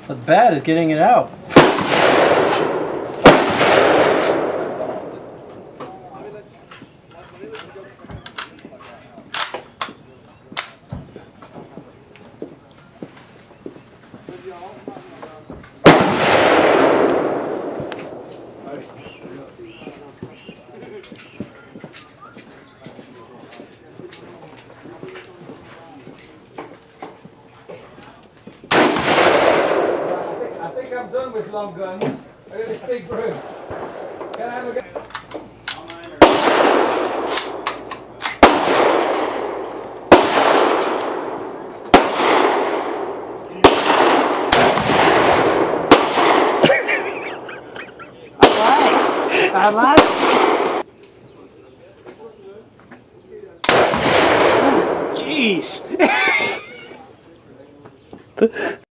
What's bad is getting it out. I'm done with long guns. I got this big broom. Can I have a go? Alright. Jeez.